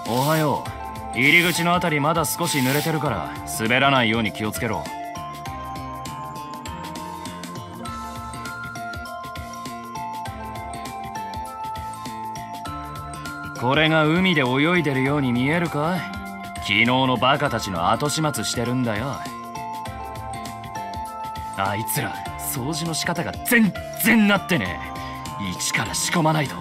おはよう。入り口のあたりまだ少し濡れてるから滑らないように気をつけろ。これが海で泳いでるように見えるかい？昨日のバカたちの後始末してるんだよ。あいつら掃除の仕方が全然なってねえ。一から仕込まないと。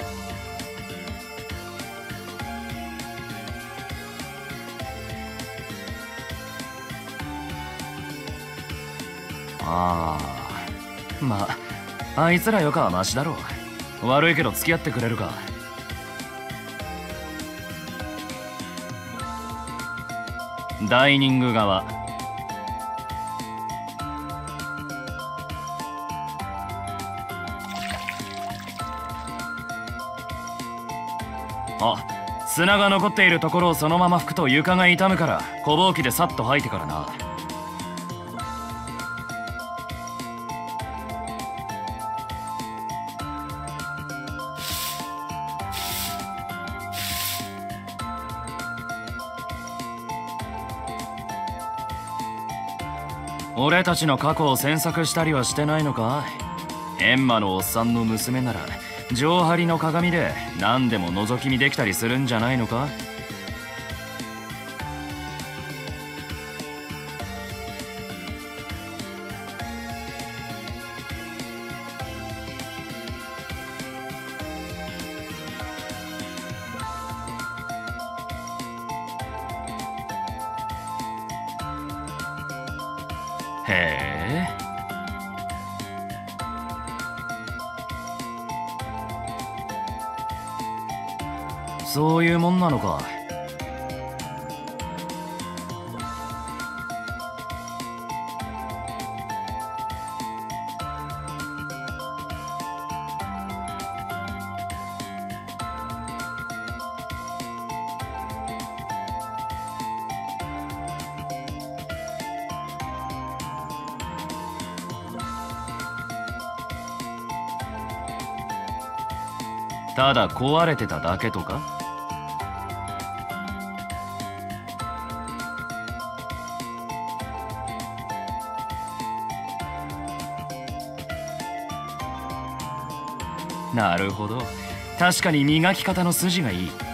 まああいつらよかはマシだろう。悪いけど付き合ってくれるか？ダイニング側。あ、砂が残っているところをそのまま拭くと床が傷むから小ぼうきでさっと掃いてからな。俺たちの過去を詮索したりはしてないのか？閻魔のおっさんの娘なら上張りの鏡で何でも覗き見できたりするんじゃないのか？へえ。そういうもんなのか。ただ壊れてただけとか？なるほど。確かに磨き方の筋がいい。